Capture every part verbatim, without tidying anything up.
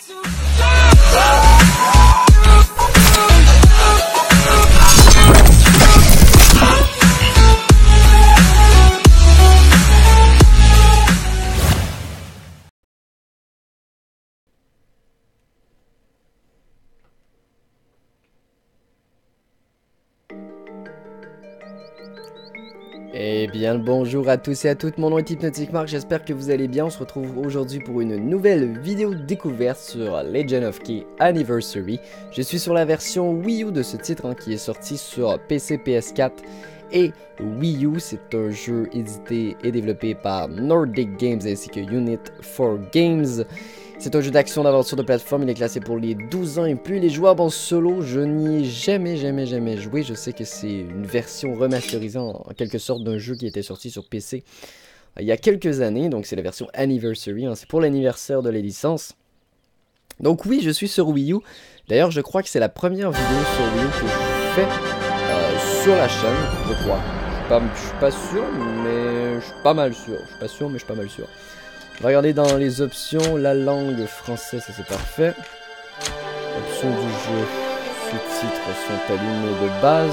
Eh bien le bonjour à tous et à toutes, mon nom est Hypnotic Mark, j'espère que vous allez bien. On se retrouve aujourd'hui pour une nouvelle vidéo découverte sur Legend of Key Anniversary. Je suis sur la version Wii U de ce titre hein, qui est sorti sur P C, P S quatre et Wii U. C'est un jeu édité et développé par Nordic Games ainsi que Unit four Games. C'est un jeu d'action d'aventure de plateforme, il est classé pour les douze ans et plus. Les joueurs en solo, je n'y ai jamais, jamais, jamais joué. Je sais que c'est une version remasterisée en, en quelque sorte d'un jeu qui était sorti sur P C euh, il y a quelques années. Donc c'est la version Anniversary, hein, c'est pour l'anniversaire de la licence. Donc oui, je suis sur Wii U. D'ailleurs, je crois que c'est la première vidéo sur Wii U que je fais euh, sur la chaîne, je crois. Je suis pas, je suis pas sûr, mais je suis pas mal sûr. Je suis pas sûr, mais je suis pas mal sûr. On va regarder dans les options, la langue française, ça c'est parfait. Options du jeu, sous-titres sont allumés de base.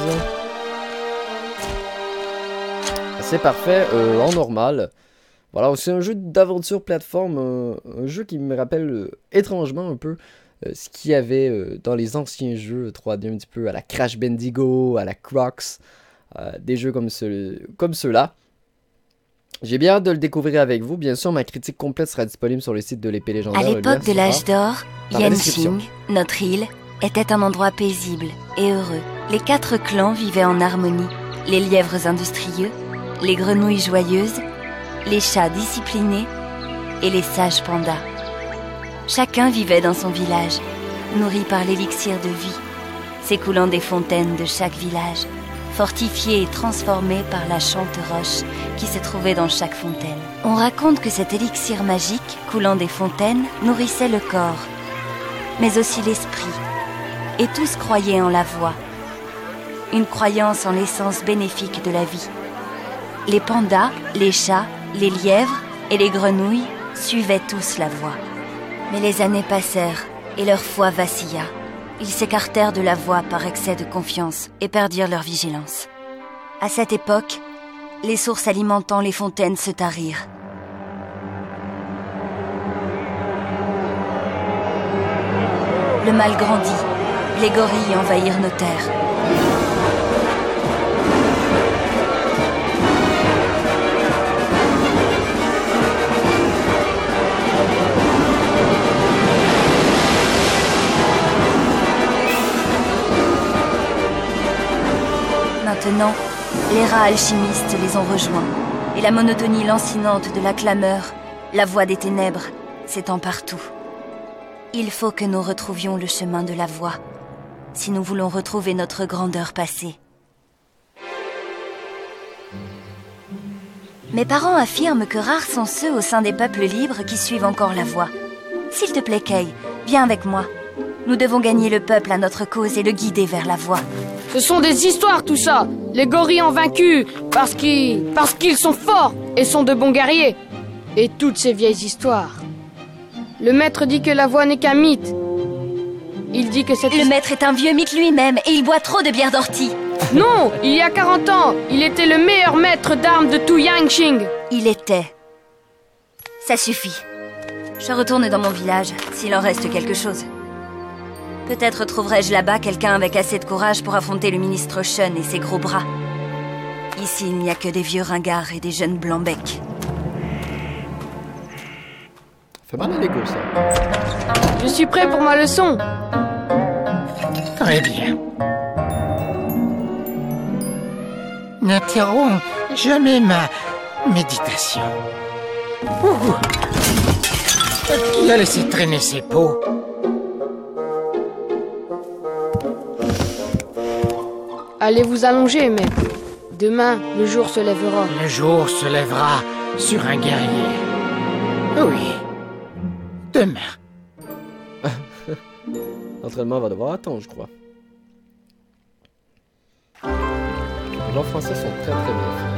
C'est parfait, euh, en normal. Voilà, c'est un jeu d'aventure plateforme, euh, un jeu qui me rappelle euh, étrangement un peu euh, ce qu'il y avait euh, dans les anciens jeux trois D, un petit peu à la Crash Bandicoot, à la Crocs, euh, des jeux comme, ce, comme ceux-là. J'ai bien hâte de le découvrir avec vous. Bien sûr, ma critique complète sera disponible sur le site de l'épée légendaire. À l'époque de l'âge d'or, Yanqing, notre île, était un endroit paisible et heureux. Les quatre clans vivaient en harmonie. Les lièvres industrieux, les grenouilles joyeuses, les chats disciplinés et les sages pandas. Chacun vivait dans son village, nourri par l'élixir de vie, s'écoulant des fontaines de chaque village, fortifié et transformé par la chante roche qui se trouvait dans chaque fontaine. On raconte que cet élixir magique, coulant des fontaines, nourrissait le corps, mais aussi l'esprit, et tous croyaient en la voix, une croyance en l'essence bénéfique de la vie. Les pandas, les chats, les lièvres et les grenouilles suivaient tous la voix. Mais les années passèrent et leur foi vacilla. Ils s'écartèrent de la voie par excès de confiance et perdirent leur vigilance. À cette époque, les sources alimentant les fontaines se tarirent. Le mal grandit, les gorilles envahirent nos terres. Maintenant, les rats alchimistes les ont rejoints, et la monotonie lancinante de la clameur, la voix des ténèbres, s'étend partout. Il faut que nous retrouvions le chemin de la voix, si nous voulons retrouver notre grandeur passée. Mes parents affirment que rares sont ceux au sein des peuples libres qui suivent encore la voie. S'il te plaît, Kay, viens avec moi. Nous devons gagner le peuple à notre cause et le guider vers la voie. Ce sont des histoires tout ça. Les gorilles ont vaincu parce qu'ils... parce qu'ils sont forts et sont de bons guerriers. Et toutes ces vieilles histoires. Le maître dit que la voix n'est qu'un mythe. Il dit que cette... Le maître est un vieux mythe lui-même et il boit trop de bière d'ortie. Non, il y a quarante ans, il était le meilleur maître d'armes de tout Yanqing. Il était. Ça suffit. Je retourne dans mon village, s'il en reste quelque chose. Peut-être trouverai-je là-bas quelqu'un avec assez de courage pour affronter le ministre Shun et ses gros bras. Ici, il n'y a que des vieux ringards et des jeunes blancs-becs. Ça fait mal à l'ego, ça. Je suis prêt pour ma leçon. Très bien. N'interromps jamais ma méditation. Ouh. Qui a laissé traîner ses peaux? Allez vous allonger, maître. Demain, le jour se lèvera. Le jour se lèvera sur un guerrier. Oui. Demain. L'entraînement va devoir attendre, je crois. Les gens français sont très très bien faits.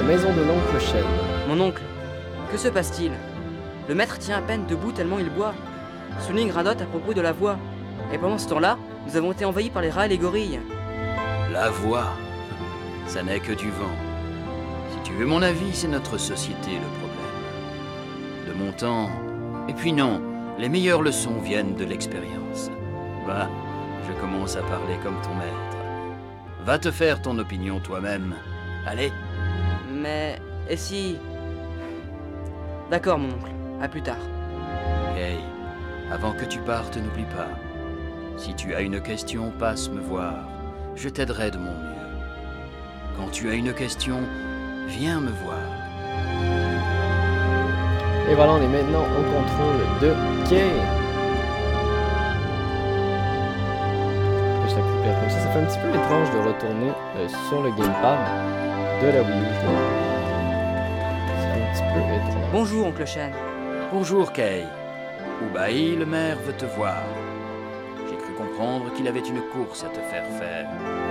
maison de l'oncle Shen. Mon oncle, que se passe-t-il? Le maître tient à peine debout tellement il boit. Suning radote à propos de la voix. Et pendant ce temps-là, nous avons été envahis par les rats et les gorilles. La voix, ça n'est que du vent. Si tu veux mon avis, c'est notre société le problème. De mon temps... Et puis non, les meilleures leçons viennent de l'expérience. Bah, je commence à parler comme ton maître. Va te faire ton opinion toi-même. Allez. Mais... et si... D'accord, mon oncle. À plus tard. Kay, avant que tu partes, n'oublie pas. Si tu as une question, passe me voir. Je t'aiderai de mon mieux. Quand tu as une question, viens me voir. Et voilà, on est maintenant au contrôle de Kay. Je récupère comme ça. Ça fait un petit peu étrange de retourner euh, sur le gamepad de la Wii U. C'est un petit peu étrange. Bonjour, oncle Shen. Bonjour, Kay. Ubai, le maire, veut te voir. J'ai cru comprendre qu'il avait une course à te faire faire.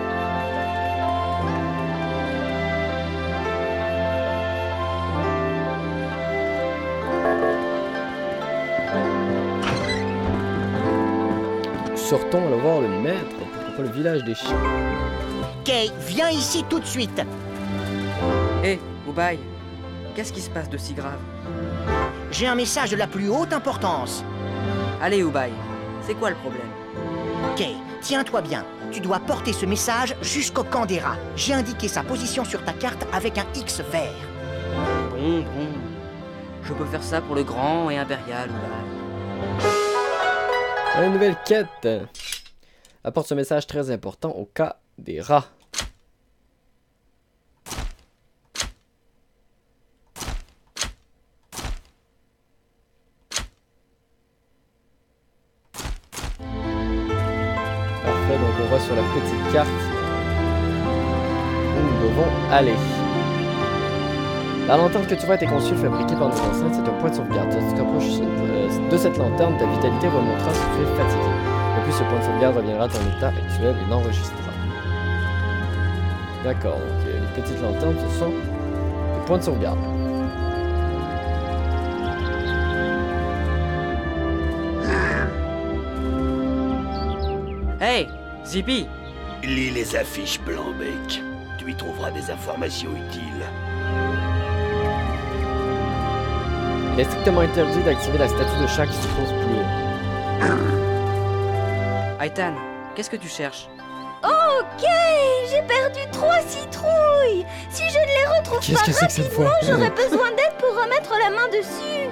Sortons, allons voir le maître, pourquoi pas le village des chiens. Kay, viens ici tout de suite. Hé, hey, Ubai, qu'est-ce qui se passe de si grave? J'ai un message de la plus haute importance. Allez, Ubai, c'est quoi le problème? Kay, tiens-toi bien. Tu dois porter ce message jusqu'au camp des rats. J'ai indiqué sa position sur ta carte avec un X vert. Bon, bon. Je peux faire ça pour le grand et impérial, Ubai. Une nouvelle quête apporte ce message très important au cas des rats. Parfait, donc on va sur la petite carte où nous devons aller. La lanterne que tu vois a été conçue et fabriquée par nos ancêtres, c'est un point de sauvegarde. Si tu t'approches euh, de cette lanterne, ta vitalité remontera si tu es fatigué. De plus, ce point de sauvegarde reviendra à ton état actuel et l'enregistrera. D'accord, donc euh, les petites lanternes, ce sont des points de sauvegarde. Hey, Zippy! Lis les affiches, Blanc-Bec. Tu y trouveras des informations utiles. Il est strictement interdit d'activer la statue de chat qui se trouve plus haut. Aitan, qu'est-ce que tu cherches? Ok, j'ai perdu trois citrouilles. Si je ne les retrouve Qu'est-ce pas que c'est que cette rapidement, fois? j'aurai besoin d'aide pour remettre la main dessus.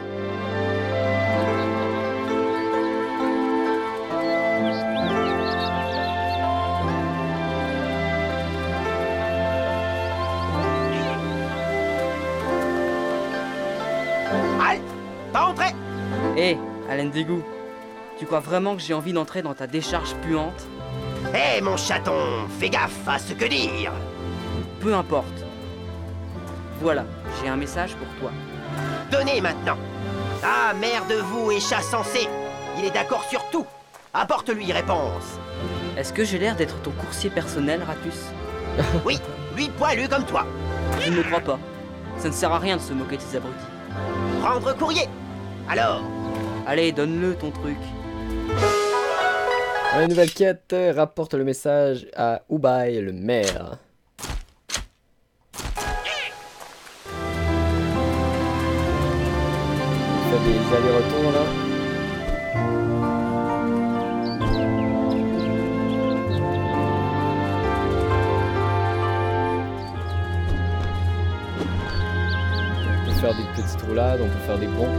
Pas entrer. Hé, hey, Alain Dégout, tu crois vraiment que j'ai envie d'entrer dans ta décharge puante? Hé, hey, mon chaton, fais gaffe à ce que dire. Peu importe. Voilà, j'ai un message pour toi. Donnez maintenant. Ah, mère de vous et chat sensé. Il est d'accord sur tout. Apporte-lui réponse. Est-ce que j'ai l'air d'être ton coursier personnel, Ratus? Oui, lui poilu comme toi. Je ne le crois pas. Ça ne sert à rien de se moquer de ces abrutis. Prendre courrier. Alors? Allez, donne-le ton truc. Une nouvelle quête rapporte le message à Ubai, le maire. On fait des allers-retours là. On peut faire des petites roulades, on peut faire des ponts.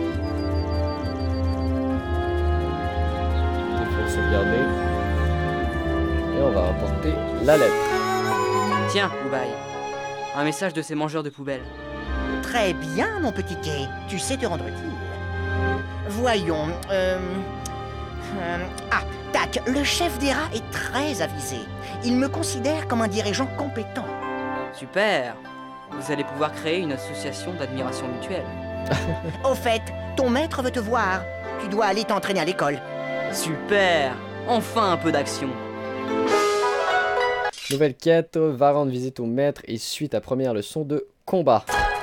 Sauvegarder. Et on va rapporter la lettre. Tiens, Ubai. Un message de ces mangeurs de poubelles. Très bien, mon petit Kay. Tu sais te rendre utile. Voyons. Euh... euh, Ah, tac. Le chef des rats est très avisé. Il me considère comme un dirigeant compétent. Super. Vous allez pouvoir créer une association d'admiration mutuelle. Au fait, ton maître veut te voir. Tu dois aller t'entraîner à l'école. Super! Enfin un peu d'action! Nouvelle quête, va rendre visite au maître et suit ta première leçon de combat.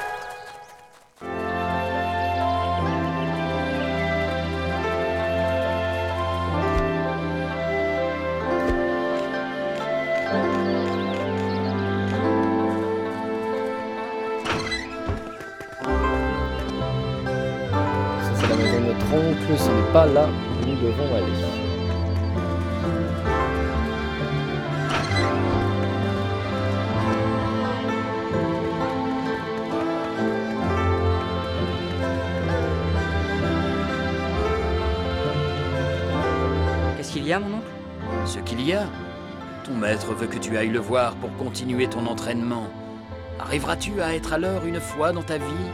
Ça c'est la maison de notre oncle, ce n'est pas là où nous devons aller. Qu'est-ce qu'il y a, mon oncle? Ce qu'il y a, ton maître veut que tu ailles le voir pour continuer ton entraînement. Arriveras-tu à être à l'heure une fois dans ta vie?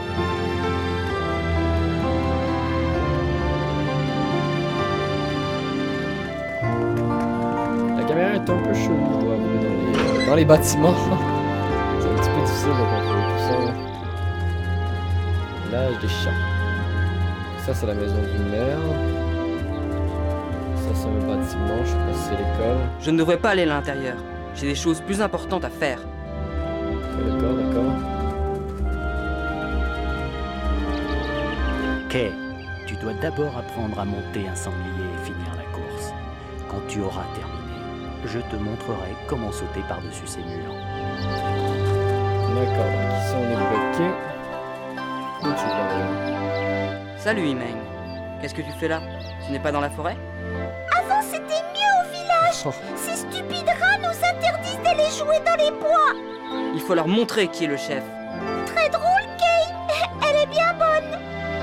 La caméra est un peu chelou, je dois avouer, dans les, euh, dans les bâtiments. C'est un petit peu difficile de contrôler tout ça. L'âge des chats. Ça, c'est la maison du maire. Ça, c'est un bâtiment, je sais pas si c'est l'école. Je ne devrais pas aller à l'intérieur. J'ai des choses plus importantes à faire. D'accord, d'accord. Kay, tu dois d'abord apprendre à monter un sanglier et finir la course. Quand tu auras terminé, je te montrerai comment sauter par-dessus ces murs. D'accord, donc ici on est bloqué. Où tu vas aller? Salut, Imeng. Qu'est-ce que tu fais là? Tu n'es pas dans la forêt? Avant, c'était mieux au village. Oh. Ces stupides rats nous interdisent d'aller jouer dans les bois. Il faut leur montrer qui est le chef. Très drôle, Kay. Elle est bien bonne.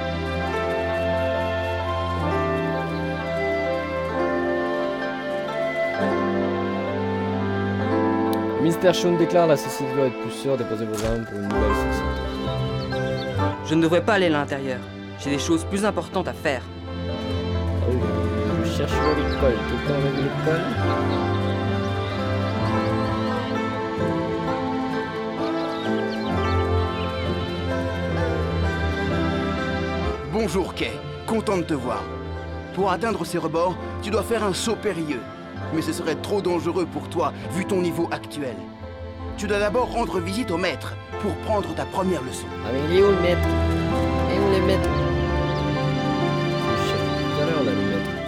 Mister Shun déclare la société doit être plus sûre, déposez vos armes pour une nouvelle société. Je ne devrais pas aller à l'intérieur. J'ai des choses plus importantes à faire. Ah oui, je cherche où est l'école. Quelqu'un avec l'école? Bonjour Kay, content de te voir. Pour atteindre ces rebords, tu dois faire un saut périlleux. Mais ce serait trop dangereux pour toi, vu ton niveau actuel. Tu dois d'abord rendre visite au maître, pour prendre ta première leçon. Ah mais il est où le maître? Et où le maître? Je cherche tout à l'heure là,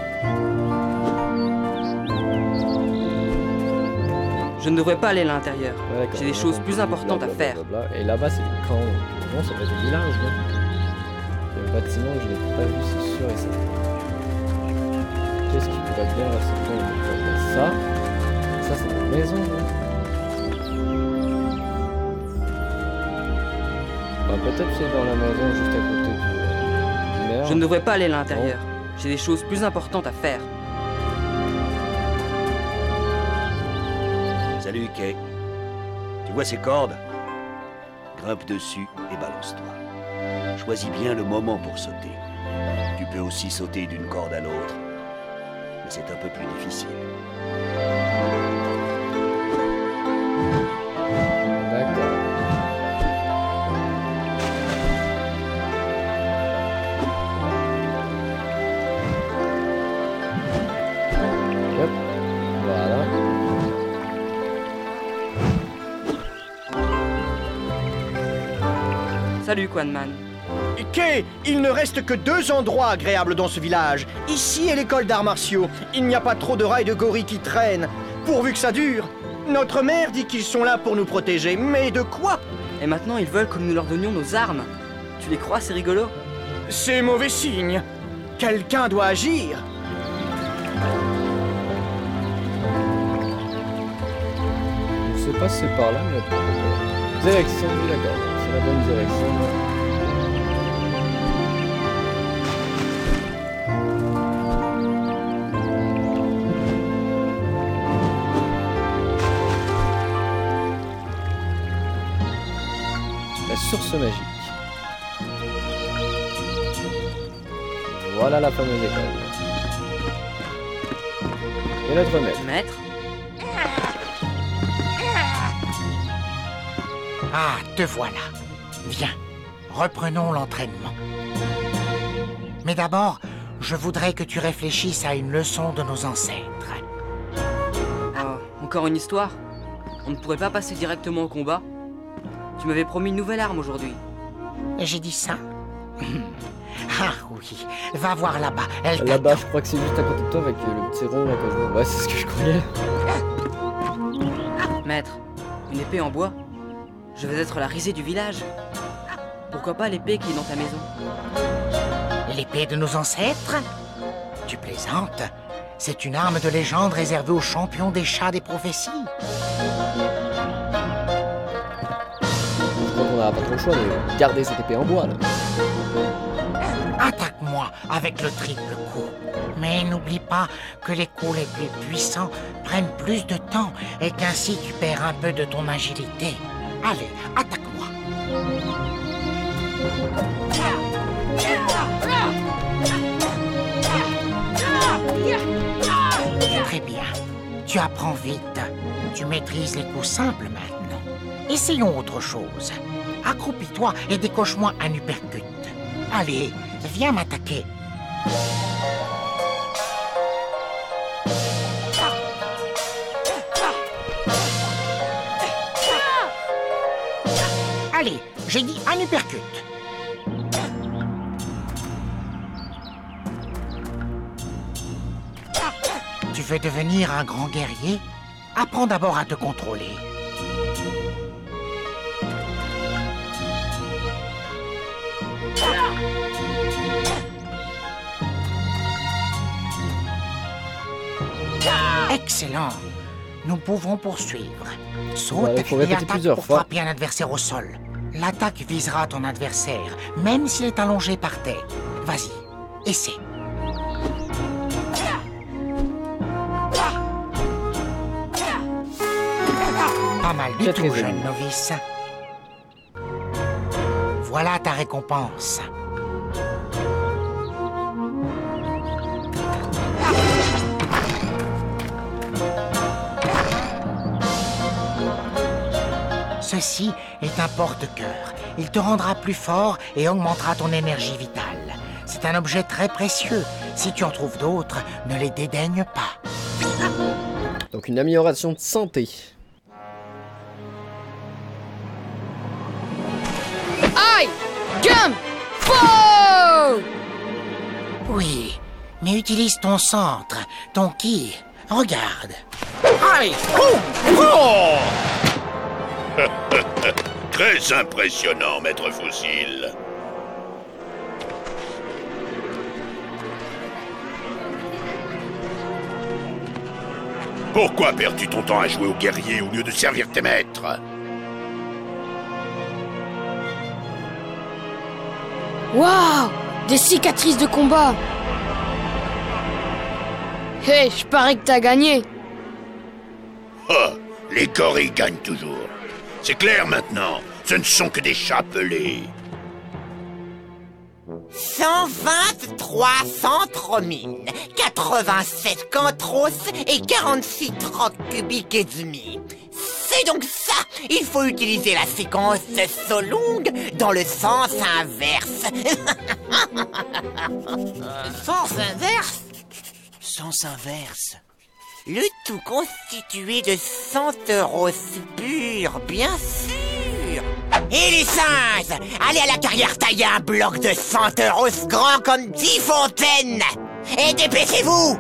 le maître. Je ne devrais pas aller à l'intérieur. Ouais, d'accord. J'ai des choses plus importantes à faire. Et là-bas c'est le camp. Bon, ça va être le village là. Il y a un bâtiment que je n'ai pas vu, c'est sûr et certain. Qu'est-ce qui pourrait bien ressembler à une école? Ça, ça c'est une maison là. Bah, peut-être c'est dans la maison juste à côté du, du maire. Je ne devrais pas aller à l'intérieur. J'ai des choses plus importantes à faire. Salut, Kay. Tu vois ces cordes? Grimpe dessus et balance-toi. Choisis bien le moment pour sauter. Tu peux aussi sauter d'une corde à l'autre, mais c'est un peu plus difficile. D'accord. Hop, voilà. Salut, Quanman. Kay, il ne reste que deux endroits agréables dans ce village. Ici est l'école d'arts martiaux. Il n'y a pas trop de rats et de gorilles qui traînent. Pourvu que ça dure. Notre mère dit qu'ils sont là pour nous protéger. Mais de quoi? Et maintenant, ils veulent que nous leur donnions nos armes. Tu les crois, c'est rigolo? C'est mauvais signe. Quelqu'un doit agir. Je sais pas si c'est par là, mais pourquoi pas. Direction, oui, d'accord. C'est la bonne direction. La source magique. Voilà la fameuse école. Et notre maître. Maître? Ah, te voilà. Viens, reprenons l'entraînement. Mais d'abord, je voudrais que tu réfléchisses à une leçon de nos ancêtres. Oh, encore une histoire? On ne pourrait pas passer directement au combat? Tu m'avais promis une nouvelle arme aujourd'hui. J'ai dit ça? Ah oui, va voir là-bas. Elle Là-bas, je crois que c'est juste à côté de toi avec le petit rond là que je vois. Ouais, c'est ce que je croyais. Maître, une épée en bois? Je vais être la risée du village. Pourquoi pas l'épée qui est dans ta maison? L'épée de nos ancêtres? Tu plaisantes? C'est une arme de légende réservée aux champions des chats des prophéties. Je crois qu'on n'aura pas trop le choix de garder cette épée en bois là. Attaque-moi avec le triple coup. Mais n'oublie pas que les coups les plus puissants prennent plus de temps et qu'ainsi tu perds un peu de ton agilité. Allez, attaque-moi. Très bien. Tu apprends vite. Tu maîtrises les coups simples maintenant. Essayons autre chose. Accroupis-toi et décoche-moi un uppercut. Allez, viens m'attaquer. Allez, j'ai dit un uppercut. Tu veux devenir un grand guerrier? Apprends d'abord à te contrôler. Excellent. Nous pouvons poursuivre. Saute Voilà, faut et répéter attaque plusieurs pour fois. frapper un adversaire au sol. L'attaque visera ton adversaire, même s'il est allongé par terre. Vas-y, essaie. Pas mal du Très, tout, très jeune joli. novice. Voilà ta récompense. Ceci est un porte-cœur. Il te rendra plus fort et augmentera ton énergie vitale. C'est un objet très précieux. Si tu en trouves d'autres, ne les dédaigne pas. Donc une amélioration de santé. Aïe! Gum! Faux! Oui, mais utilise ton centre, ton ki. Regarde. Allez! Oh! Très impressionnant, maître Fossile. Pourquoi perds-tu ton temps à jouer au guerrier au lieu de servir tes maîtres? Waouh! Des cicatrices de combat! Hé, hey, je parie que t'as gagné! Oh, les gorilles gagnent toujours. C'est clair maintenant, ce ne sont que des chats pelés. cent vingt-trois centromines, quatre-vingt-sept cantros et quarante-six trocs cubiques et demi. C'est donc ça! Il faut utiliser la séquence Solung dans le sens inverse. Sens inverse? Sens inverse. Le tout constitué de centauros pur, bien sûr. Et les singes, allez à la carrière tailler un bloc de centauros grand comme dix fontaines. Et dépêchez-vous.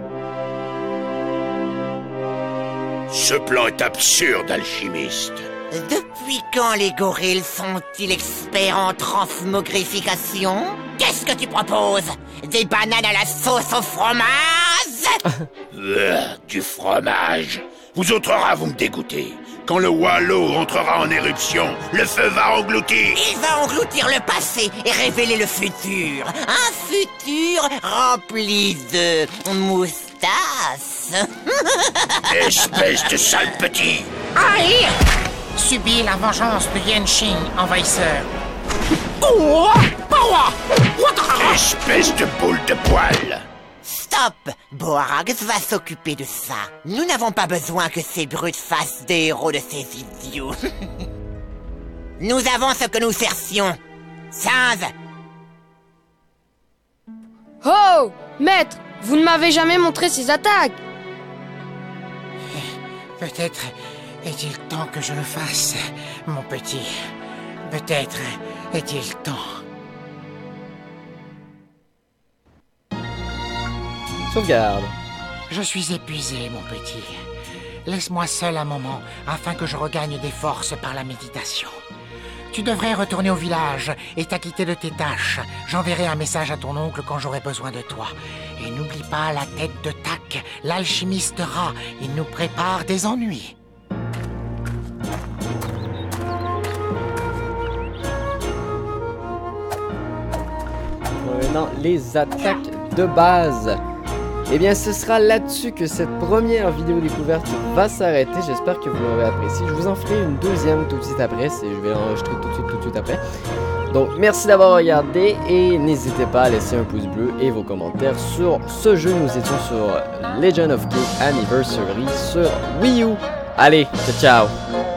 Ce plan est absurde, alchimiste. Depuis quand les gorilles sont-ils experts en transmogrification? Qu'est-ce que tu proposes? Des bananes à la sauce au fromage? euh, du fromage. Vous autres rats, vous me dégoûtez. Quand le Wallow entrera en éruption, le feu va engloutir. Il va engloutir le passé et révéler le futur. Un futur rempli de moustaches. Espèce de sale petit. Aïe! Subis la vengeance de Yenshing, envahisseur. Espèce de boule de poil. Stop! Boarax va s'occuper de ça. Nous n'avons pas besoin que ces brutes fassent des héros de ces idiots. Nous avons ce que nous cherchions. Singe! Oh! Maître, vous ne m'avez jamais montré ces attaques! Peut-être Est-il temps que je le fasse, mon petit? Peut-être est-il temps. Sauvegarde. Je suis épuisé, mon petit. Laisse-moi seul un moment, afin que je regagne des forces par la méditation. Tu devrais retourner au village et t'acquitter de tes tâches. J'enverrai un message à ton oncle quand j'aurai besoin de toi. Et n'oublie pas la tête de Tak, l'alchimiste rat. Il nous prépare des ennuis. Maintenant, les attaques de base. Et bien, ce sera là-dessus que cette première vidéo découverte va s'arrêter. J'espère que vous l'aurez apprécié. Je vous en ferai une deuxième tout de suite après. Je vais l'enregistrer tout de suite, tout de suite après. Donc, merci d'avoir regardé et n'hésitez pas à laisser un pouce bleu et vos commentaires sur ce jeu. Nous étions sur Legend of Kay Anniversary sur Wii U. Allez, ciao, ciao!